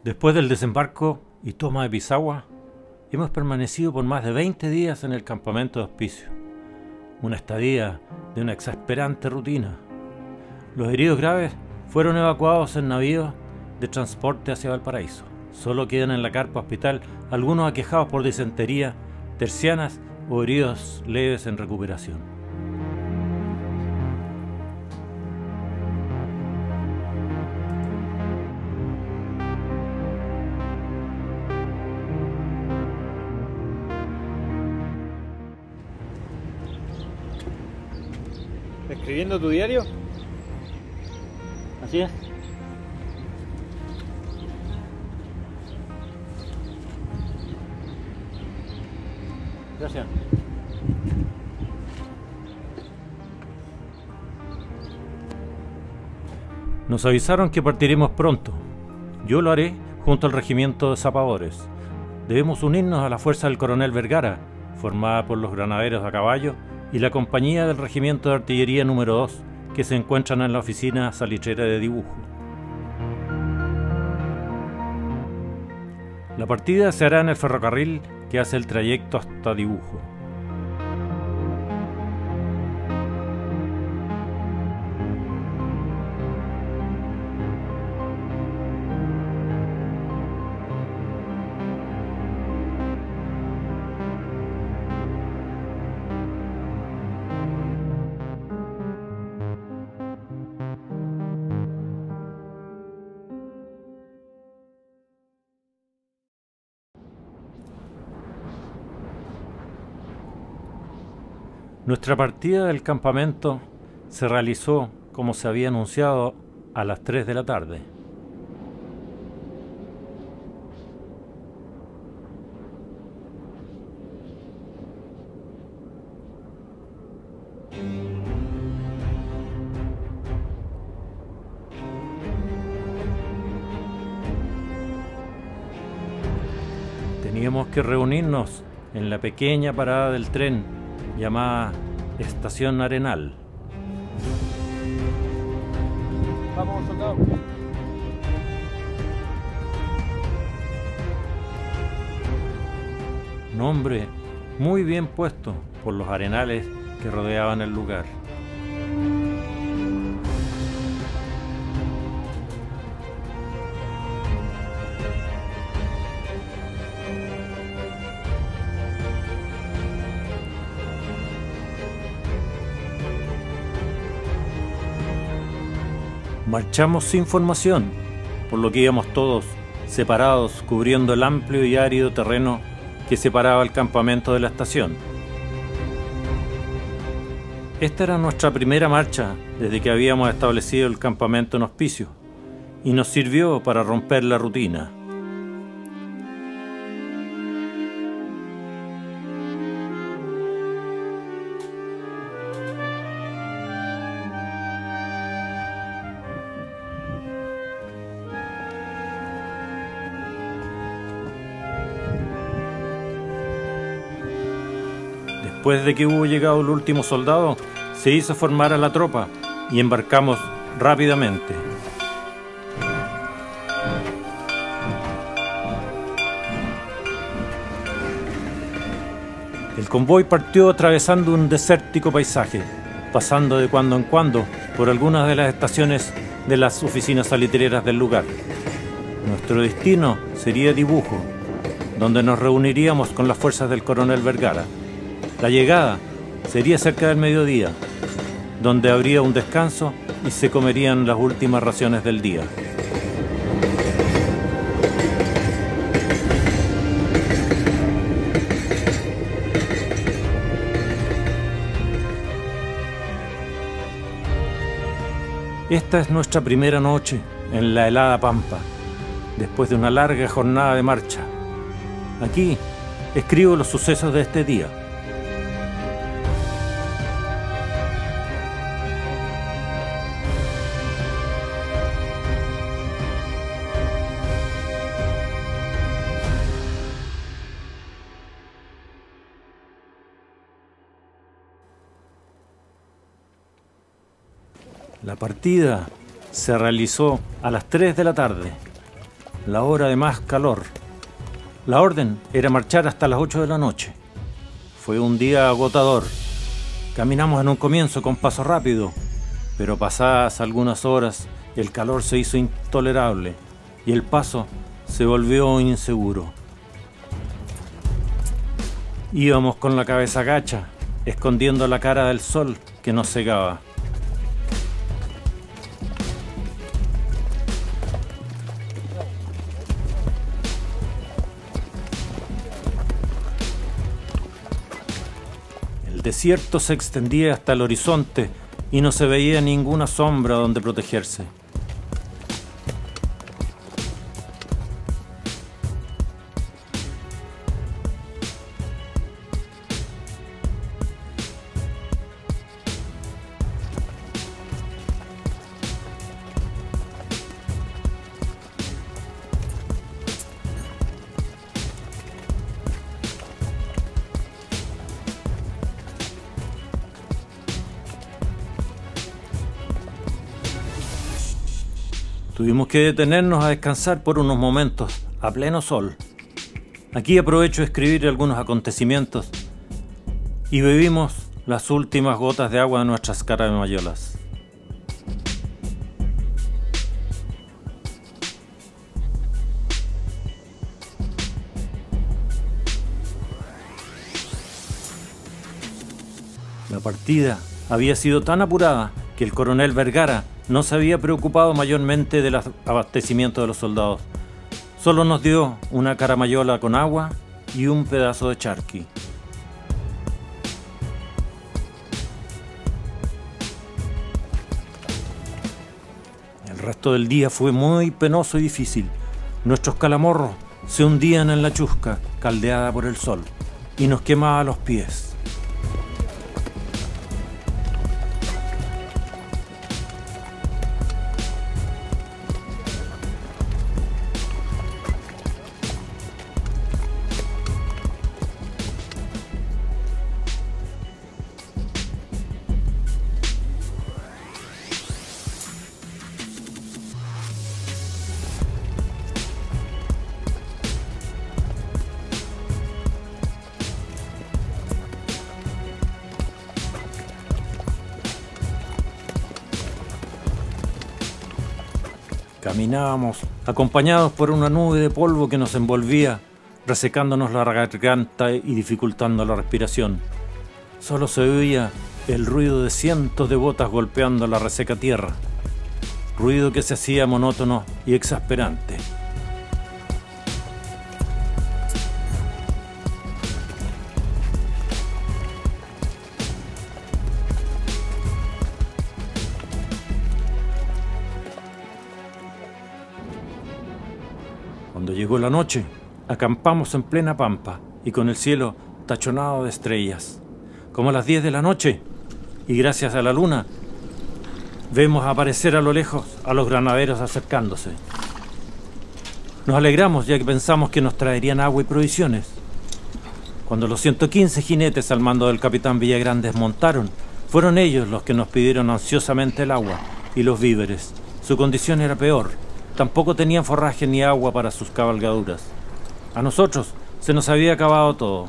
Después del desembarco y toma de Pisagua, hemos permanecido por más de 20 días en el campamento de Hospicio. Una estadía de una exasperante rutina. Los heridos graves fueron evacuados en navíos de transporte hacia Valparaíso. Solo quedan en la carpa hospital algunos aquejados por disentería, tercianas o heridos leves en recuperación. ¿Escribiendo tu diario? Así es. Gracias. Nos avisaron que partiremos pronto. Yo lo haré junto al regimiento de zapadores. Debemos unirnos a la fuerza del coronel Vergara, formada por los granaderos a caballo y la compañía del regimiento de artillería número 2, que se encuentran en la oficina salitrera de dibujo. La partida se hará en el ferrocarril que hace el trayecto hasta Dibujo. Nuestra partida del campamento se realizó, como se había anunciado, a las 3 de la tarde. Teníamos que reunirnos en la pequeña parada del tren llamada Estación Arenal. Vamos, soldado. Nombre muy bien puesto por los arenales que rodeaban el lugar. Marchamos sin formación, por lo que íbamos todos separados, cubriendo el amplio y árido terreno que separaba el campamento de la estación. Esta era nuestra primera marcha desde que habíamos establecido el campamento en Hospicio, y nos sirvió para romper la rutina. Después de que hubo llegado el último soldado, se hizo formar a la tropa y embarcamos rápidamente. El convoy partió atravesando un desértico paisaje, pasando de cuando en cuando por algunas de las estaciones de las oficinas salitreras del lugar. Nuestro destino sería Dibujo, donde nos reuniríamos con las fuerzas del coronel Vergara. La llegada sería cerca del mediodía, donde habría un descanso y se comerían las últimas raciones del día. Esta es nuestra primera noche en la helada pampa, después de una larga jornada de marcha. Aquí escribo los sucesos de este día. La partida se realizó a las 3 de la tarde. la hora de más calor. La orden era marchar hasta las 8 de la noche. Fue un día agotador. Caminamos en un comienzo con paso rápido, pero pasadas algunas horas el calor se hizo intolerable y el paso se volvió inseguro. Íbamos con la cabeza gacha, escondiendo la cara del sol que nos cegaba. El desierto se extendía hasta el horizonte y no se veía ninguna sombra donde protegerse. Tuvimos que detenernos a descansar por unos momentos, a pleno sol. Aquí aprovecho a escribir algunos acontecimientos y bebimos las últimas gotas de agua de nuestras caramallolas. La partida había sido tan apurada que el coronel Vergara no se había preocupado mayormente del abastecimiento de los soldados. Solo nos dio una caramayola con agua y un pedazo de charqui. El resto del día fue muy penoso y difícil. Nuestros calamorros se hundían en la chusca, caldeada por el sol, y nos quemaba los pies. Caminábamos, acompañados por una nube de polvo que nos envolvía, resecándonos la garganta y dificultando la respiración. Solo se oía el ruido de cientos de botas golpeando la reseca tierra, ruido que se hacía monótono y exasperante. Cuando llegó la noche, acampamos en plena pampa y con el cielo tachonado de estrellas. Como a las 10 de la noche, y gracias a la luna, vemos aparecer a lo lejos a los granaderos acercándose. Nos alegramos ya que pensamos que nos traerían agua y provisiones. Cuando los 115 jinetes al mando del capitán Villagrán desmontaron, fueron ellos los que nos pidieron ansiosamente el agua y los víveres. Su condición era peor. Tampoco tenían forraje ni agua para sus cabalgaduras. A nosotros se nos había acabado todo.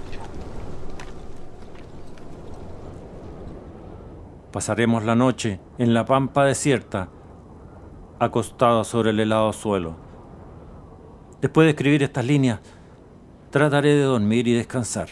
Pasaremos la noche en la pampa desierta, acostados sobre el helado suelo. Después de escribir estas líneas, trataré de dormir y descansar.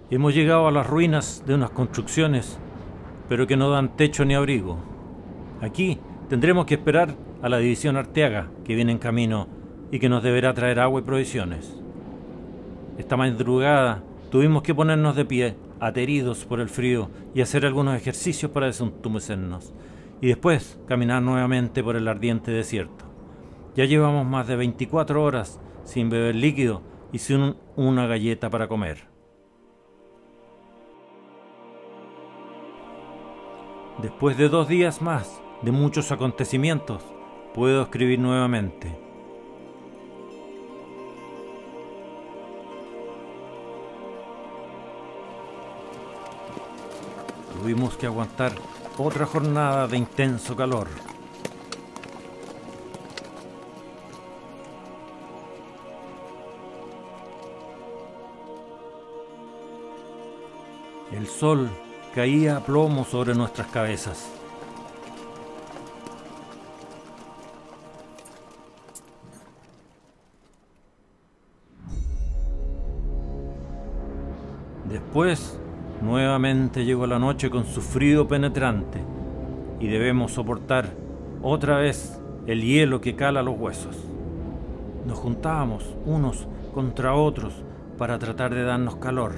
Hemos llegado a las ruinas de unas construcciones, pero que no dan techo ni abrigo. Aquí tendremos que esperar a la división Arteaga, que viene en camino y que nos deberá traer agua y provisiones. Esta madrugada tuvimos que ponernos de pie, ateridos por el frío, y hacer algunos ejercicios para desentumecernos, y después caminar nuevamente por el ardiente desierto. Ya llevamos más de 24 horas sin beber líquido y sin una galleta para comer. Después de 2 días más de muchos acontecimientos, puedo escribir nuevamente. Tuvimos que aguantar otra jornada de intenso calor. El sol caía a plomo sobre nuestras cabezas. Después, nuevamente llegó la noche con su frío penetrante y debemos soportar otra vez el hielo que cala los huesos. Nos juntábamos unos contra otros para tratar de darnos calor.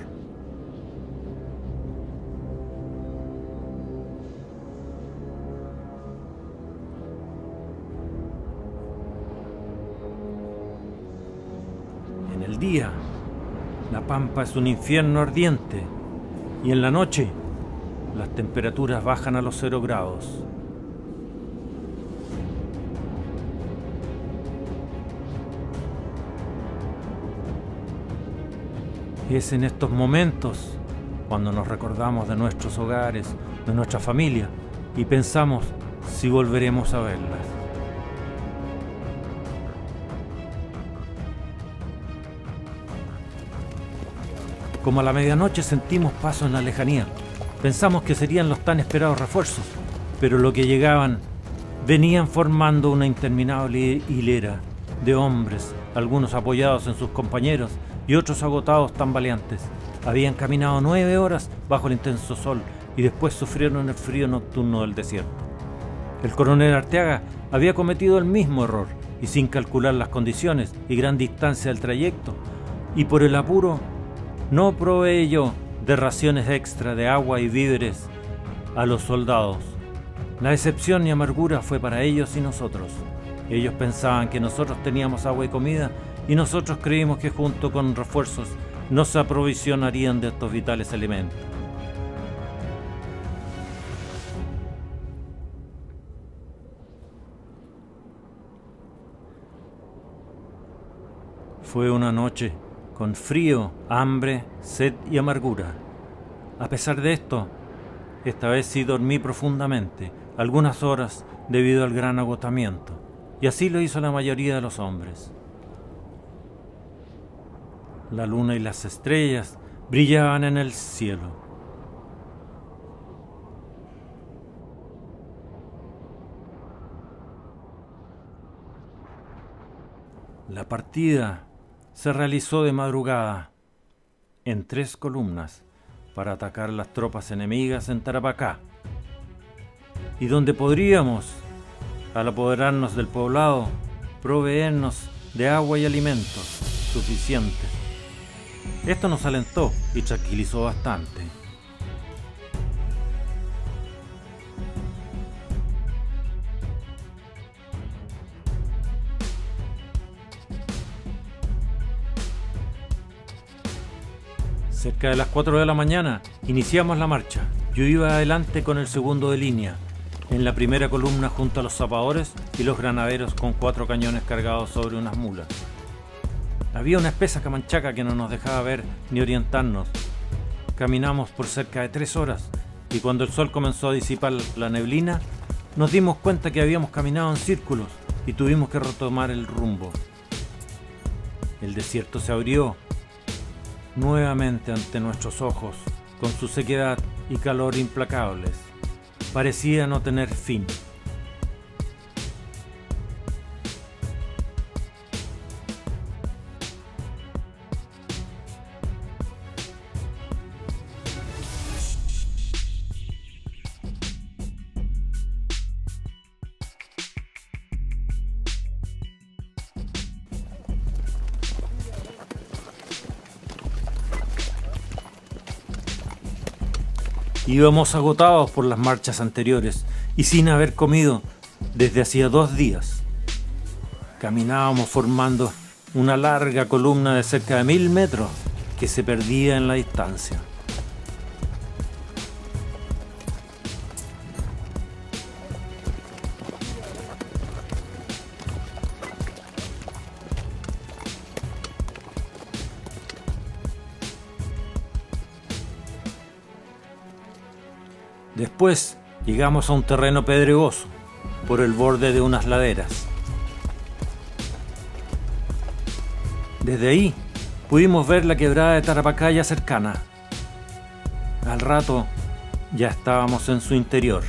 En el día, la pampa es un infierno ardiente y en la noche las temperaturas bajan a los 0 grados. Es en estos momentos cuando nos recordamos de nuestros hogares, de nuestra familia y pensamos si volveremos a verlas. Como a la medianoche sentimos pasos en la lejanía. Pensamos que serían los tan esperados refuerzos, pero lo que llegaban venían formando una interminable hilera de hombres, algunos apoyados en sus compañeros y otros agotados tambaleantes. Habían caminado 9 horas bajo el intenso sol y después sufrieron el frío nocturno del desierto. El coronel Arteaga había cometido el mismo error y sin calcular las condiciones y gran distancia del trayecto, y por el apuro no proveyó de raciones extra de agua y víveres a los soldados. La decepción y amargura fue para ellos y nosotros. Ellos pensaban que nosotros teníamos agua y comida y nosotros creímos que junto con refuerzos nos aprovisionarían de estos vitales alimentos. Fue una noche con frío, hambre, sed y amargura. A pesar de esto, esta vez sí dormí profundamente, algunas horas debido al gran agotamiento, y así lo hizo la mayoría de los hombres. La luna y las estrellas brillaban en el cielo. La partida se realizó de madrugada en 3 columnas para atacar las tropas enemigas en Tarapacá, y donde podríamos, al apoderarnos del poblado, proveernos de agua y alimentos suficientes. Esto nos alentó y tranquilizó bastante. Cerca de las 4 de la mañana iniciamos la marcha. Yo iba adelante con el segundo de línea, en la primera columna junto a los zapadores y los granaderos con 4 cañones cargados sobre unas mulas. Había una espesa camanchaca que no nos dejaba ver ni orientarnos. Caminamos por cerca de 3 horas y cuando el sol comenzó a disipar la neblina, nos dimos cuenta que habíamos caminado en círculos y tuvimos que retomar el rumbo. El desierto se abrió nuevamente ante nuestros ojos, con su sequedad y calor implacables. Parecía no tener fin. Íbamos agotados por las marchas anteriores y sin haber comido desde hacía 2 días. Caminábamos formando una larga columna de cerca de 1000 metros que se perdía en la distancia. Después llegamos a un terreno pedregoso por el borde de unas laderas. Desde ahí pudimos ver la quebrada de Tarapacaya cercana. Al rato ya estábamos en su interior.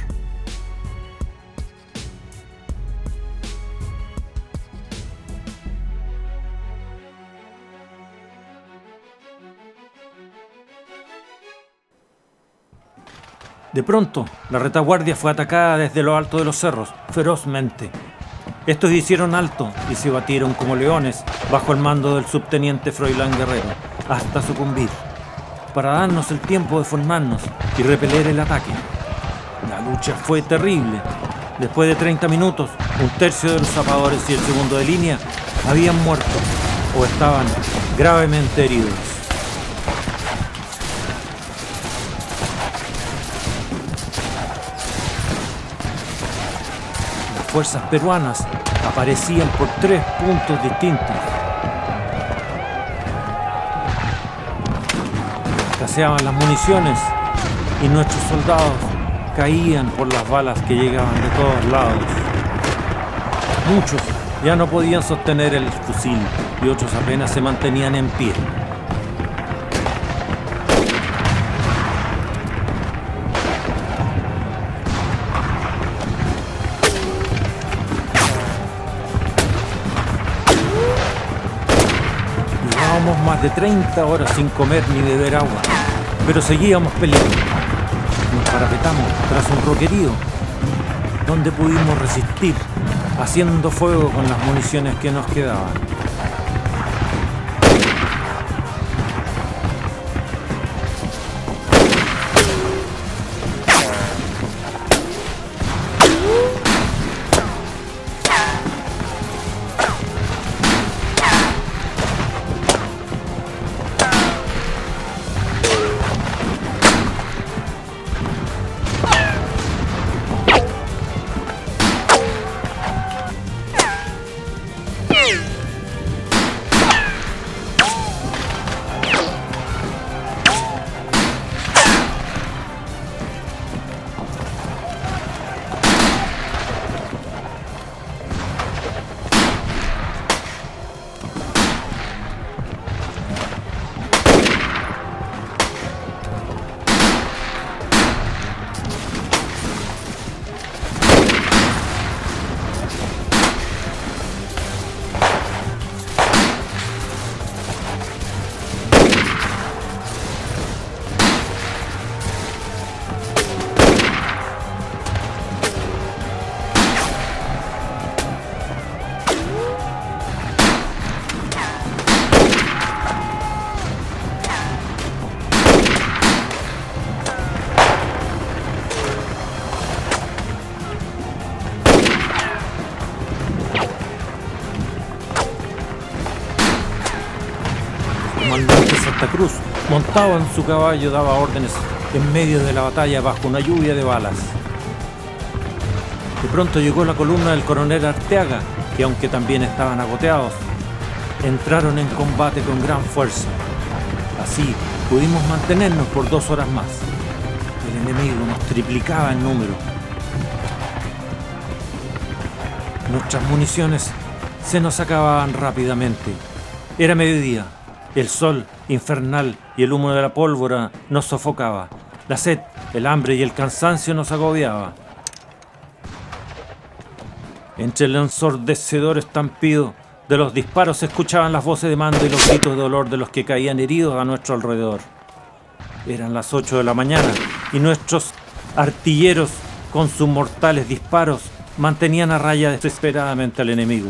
De pronto, la retaguardia fue atacada desde lo alto de los cerros, ferozmente. Estos hicieron alto y se batieron como leones bajo el mando del subteniente Froilán Guerrero, hasta sucumbir, para darnos el tiempo de formarnos y repeler el ataque. La lucha fue terrible. Después de 30 minutos, 1/3 de los zapadores y el segundo de línea habían muerto o estaban gravemente heridos. Fuerzas peruanas aparecían por 3 puntos distintos. Escaseaban las municiones y nuestros soldados caían por las balas que llegaban de todos lados. Muchos ya no podían sostener el fusil y otros apenas se mantenían en pie. Más de 30 horas sin comer ni beber agua, pero seguíamos peleando. Nos parapetamos tras un roquerío, donde pudimos resistir, haciendo fuego con las municiones que nos quedaban. comandante Santa Cruz, montado en su caballo, daba órdenes en medio de la batalla bajo una lluvia de balas. De pronto llegó la columna del coronel Arteaga, que aunque también estaban agoteados, entraron en combate con gran fuerza. Así pudimos mantenernos por 2 horas más. El enemigo nos triplicaba en número. Nuestras municiones se nos acababan rápidamente. Era mediodía. El sol infernal y el humo de la pólvora nos sofocaba. La sed, el hambre y el cansancio nos agobiaba. Entre el ensordecedor estampido de los disparos se escuchaban las voces de mando y los gritos de dolor de los que caían heridos a nuestro alrededor. Eran las 8 de la mañana y nuestros artilleros, con sus mortales disparos, mantenían a raya desesperadamente al enemigo.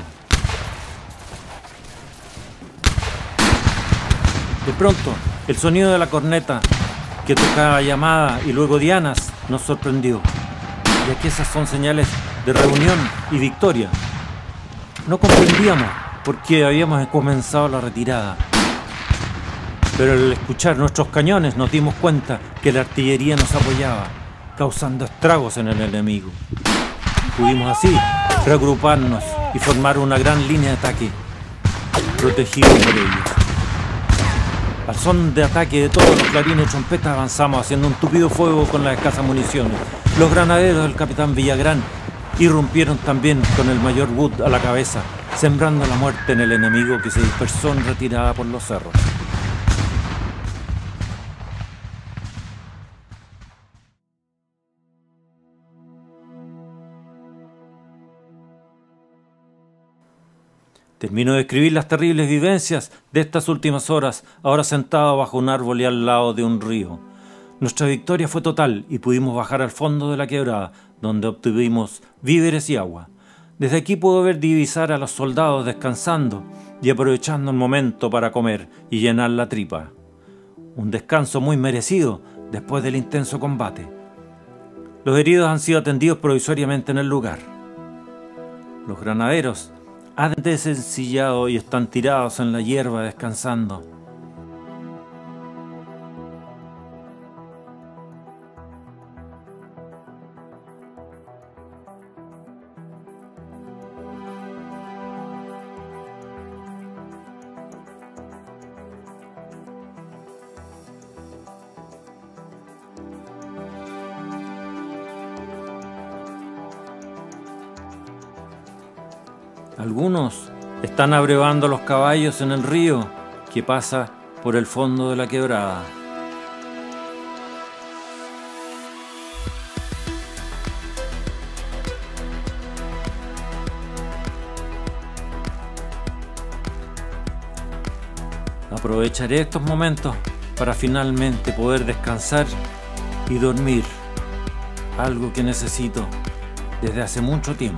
De pronto, el sonido de la corneta que tocaba llamada y luego dianas, nos sorprendió, ya que esas son señales de reunión y victoria. No comprendíamos por qué habíamos comenzado la retirada, pero al escuchar nuestros cañones nos dimos cuenta que la artillería nos apoyaba, causando estragos en el enemigo. Pudimos así reagruparnos y formar una gran línea de ataque, protegidos por ellos. Al son de ataque de todos los clarines y trompetas avanzamos haciendo un tupido fuego con las escasas municiones. Los granaderos del capitán Villagrán irrumpieron también con el mayor Wood a la cabeza, sembrando la muerte en el enemigo que se dispersó en retirada por los cerros. Termino de escribir las terribles vivencias de estas últimas horas, ahora sentado bajo un árbol y al lado de un río. Nuestra victoria fue total y pudimos bajar al fondo de la quebrada, donde obtuvimos víveres y agua. Desde aquí puedo ver divisar a los soldados descansando y aprovechando el momento para comer y llenar la tripa. Un descanso muy merecido después del intenso combate. Los heridos han sido atendidos provisoriamente en el lugar. Los granaderos han desencillado y están tirados en la hierba descansando. Algunos están abrevando los caballos en el río que pasa por el fondo de la quebrada. Aprovecharé estos momentos para finalmente poder descansar y dormir, algo que necesito desde hace mucho tiempo.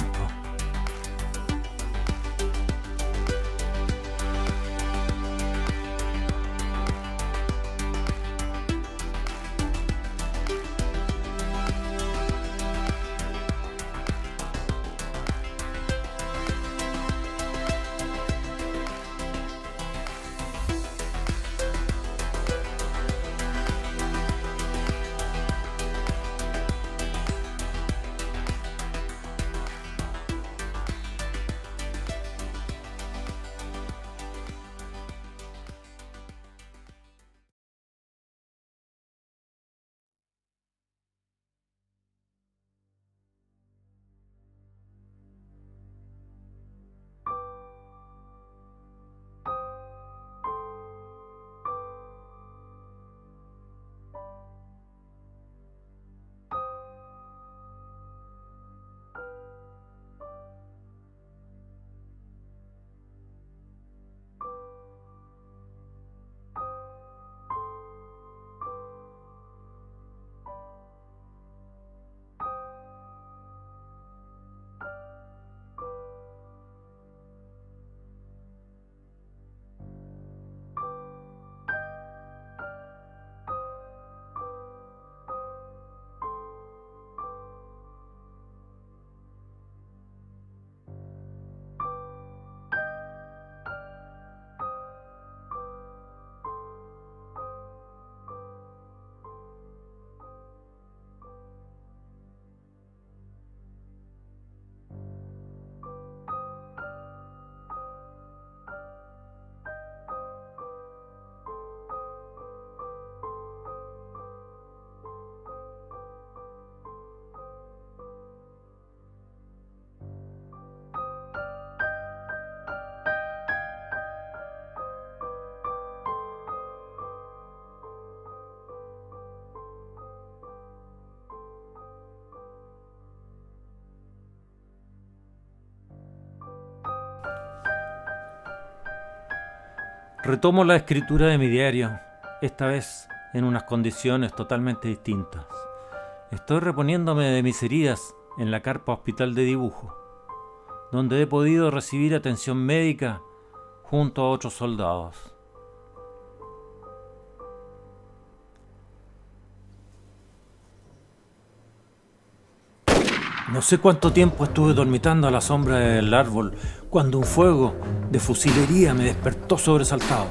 Retomo la escritura de mi diario, esta vez en unas condiciones totalmente distintas. Estoy reponiéndome de mis heridas en la carpa hospital de dibujo, donde he podido recibir atención médica junto a otros soldados. No sé cuánto tiempo estuve dormitando a la sombra del árbol cuando un fuego de fusilería me despertó sobresaltado.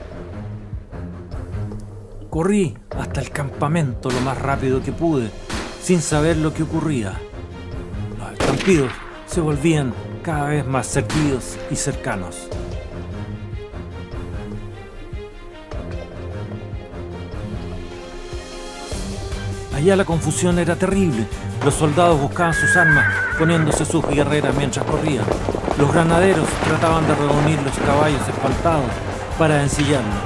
Corrí hasta el campamento lo más rápido que pude, sin saber lo que ocurría. Los estampidos se volvían cada vez más seguidos y cercanos. Allá la confusión era terrible. Los soldados buscaban sus armas, poniéndose sus guerreras mientras corrían. Los granaderos trataban de reunir los caballos espantados para ensillarlos.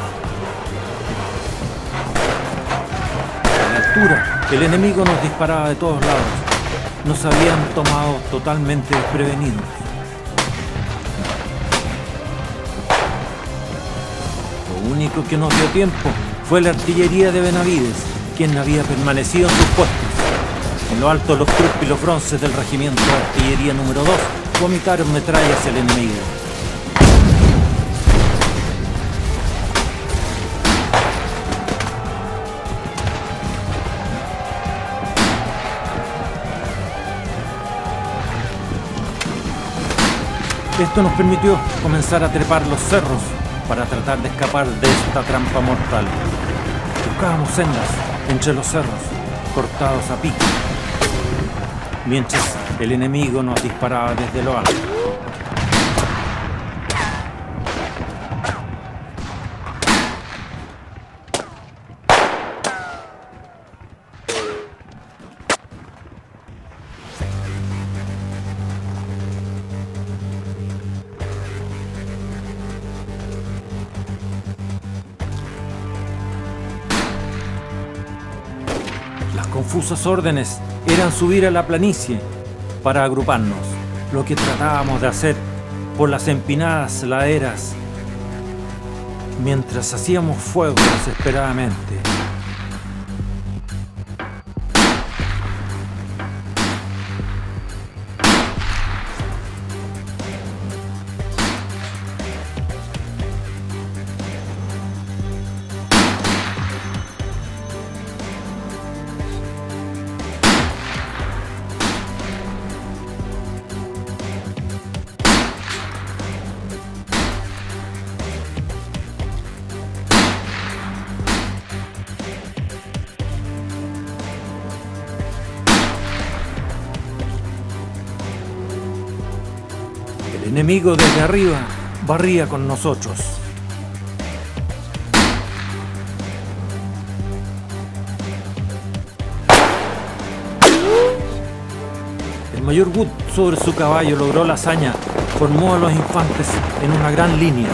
A la altura, el enemigo nos disparaba de todos lados. Nos habían tomado totalmente desprevenidos. Lo único que nos dio tiempo fue la artillería de Benavides, quien había permanecido en sus puestos. En lo alto, los Krupp y los Bronces del regimiento de artillería número 2 vomitaron metralla hacia el enemigo. Esto nos permitió comenzar a trepar los cerros para tratar de escapar de esta trampa mortal. Buscábamos sendas entre los cerros, cortados a pico, mientras el enemigo nos disparaba desde lo alto. Las confusas órdenes eran subir a la planicie para agruparnos, lo que tratábamos de hacer por las empinadas laderas mientras hacíamos fuego desesperadamente. El enemigo desde arriba barría con nosotros. El mayor Wood sobre su caballo logró la hazaña, formó a los infantes en una gran línea.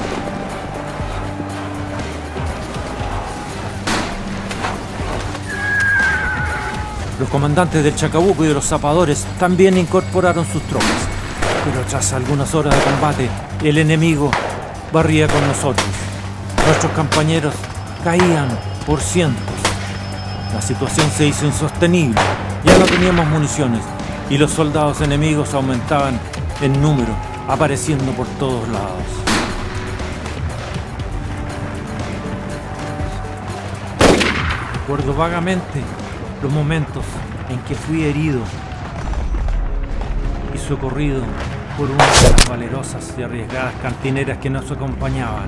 Los comandantes del Chacabuco y de los zapadores también incorporaron sus tropas. Pero tras algunas horas de combate, el enemigo barría con nosotros. Nuestros compañeros caían por cientos. La situación se hizo insostenible. Ya no teníamos municiones y los soldados enemigos aumentaban en número, apareciendo por todos lados. Recuerdo vagamente los momentos en que fui herido y socorrido por una de las valerosas y arriesgadas cantineras que nos acompañaban.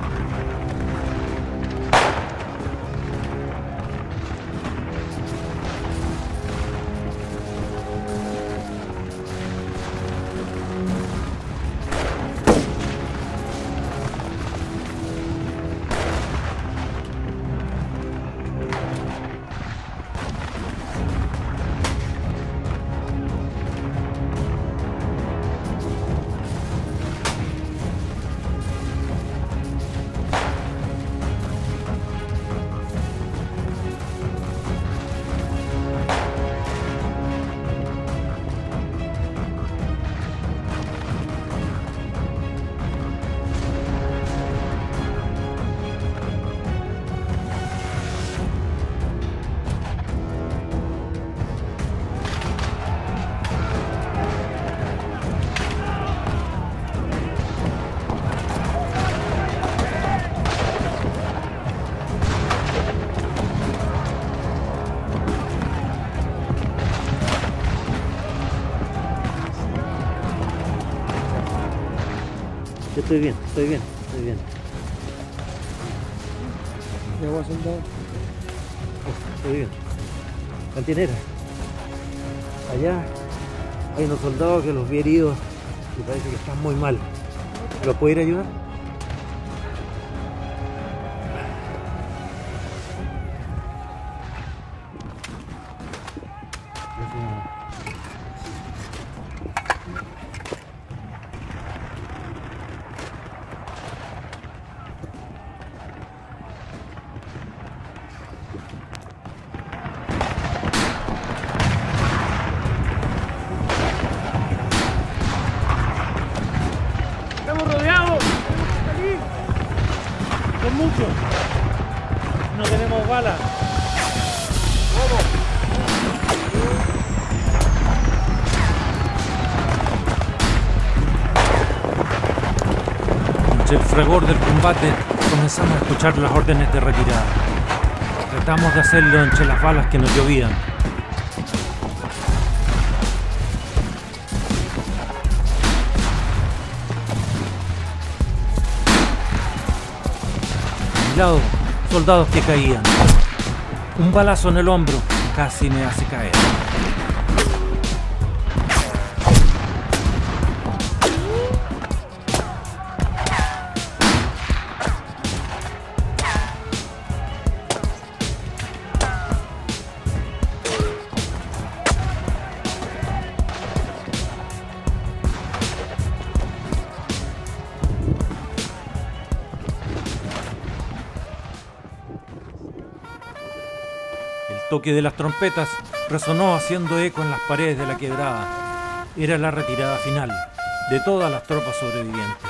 Yo estoy bien, estoy bien, estoy bien. Llegó soldado. Estoy bien. Cantinera. Allá hay unos soldados que los vi heridos y parece que están muy mal. ¿Los puedo ir a ayudar? ¡Estamos rodeados! ¡Son muchos! No tenemos balas. Entre el fragor del combate comenzamos a escuchar las órdenes de retirada. Tratamos de hacerlo entre las balas que nos llovían. A mi lado, soldados que caían. Un balazo en el hombro casi me hace caer. El toque de las trompetas resonó haciendo eco en las paredes de la quebrada. Era la retirada final de todas las tropas sobrevivientes.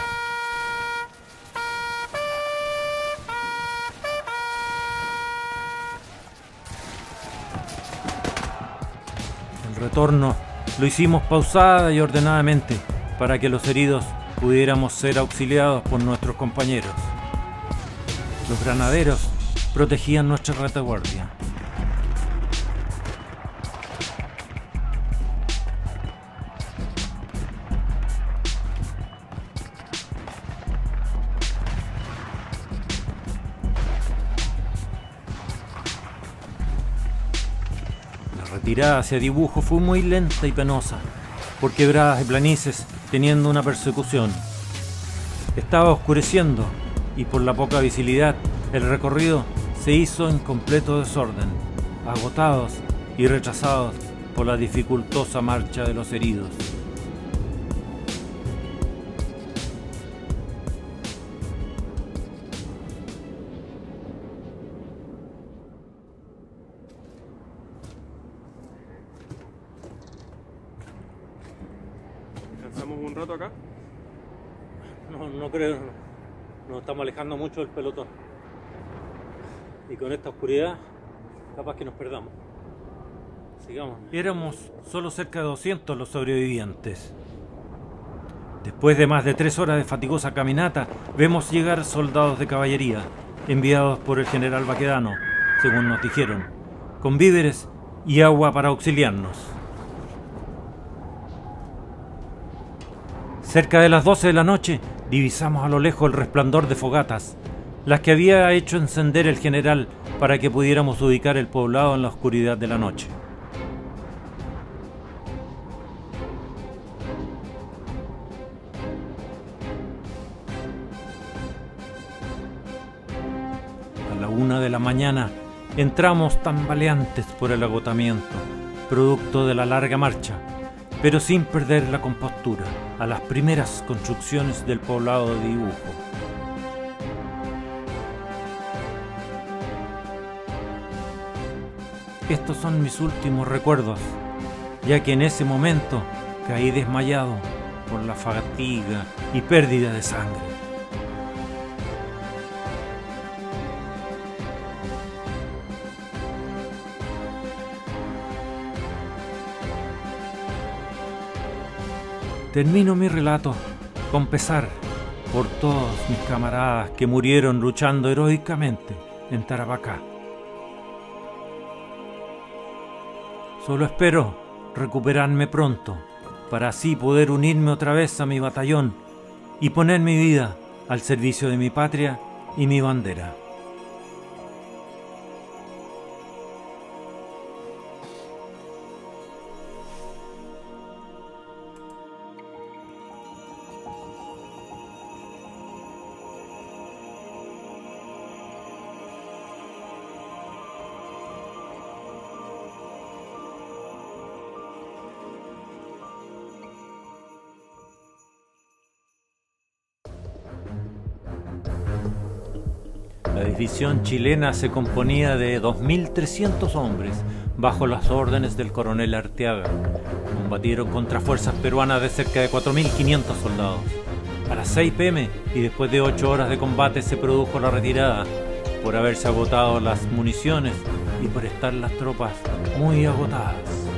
El retorno lo hicimos pausada y ordenadamente para que los heridos pudiéramos ser auxiliados por nuestros compañeros. Los granaderos protegían nuestra retaguardia. La retirada hacia Dibujo fue muy lenta y penosa, por quebradas y planicies, teniendo una persecución. Estaba oscureciendo y por la poca visibilidad el recorrido se hizo en completo desorden, agotados y retrasados por la dificultosa marcha de los heridos. ¿Descansamos un rato acá? No creo, nos estamos alejando mucho del pelotón. Y con esta oscuridad, capaz que nos perdamos. Sigamos. Éramos solo cerca de 200 los sobrevivientes. Después de más de 3 horas de fatigosa caminata, vemos llegar soldados de caballería, enviados por el general Baquedano, según nos dijeron, con víveres y agua para auxiliarnos. Cerca de las 12 de la noche, divisamos a lo lejos el resplandor de fogatas, las que había hecho encender el general para que pudiéramos ubicar el poblado en la oscuridad de la noche. A la 1 de la mañana entramos tambaleantes por el agotamiento, producto de la larga marcha, pero sin perder la compostura a las primeras construcciones del poblado de Dibujo. Estos son mis últimos recuerdos, ya que en ese momento caí desmayado por la fatiga y pérdida de sangre. Termino mi relato con pesar por todos mis camaradas que murieron luchando heroicamente en Tarapacá. Solo espero recuperarme pronto para así poder unirme otra vez a mi batallón y poner mi vida al servicio de mi patria y mi bandera. La división chilena se componía de 2.300 hombres, bajo las órdenes del coronel Arteaga. Combatieron contra fuerzas peruanas de cerca de 4.500 soldados. A las 6 p.m. y después de 8 horas de combate se produjo la retirada, por haberse agotado las municiones y por estar las tropas muy agotadas.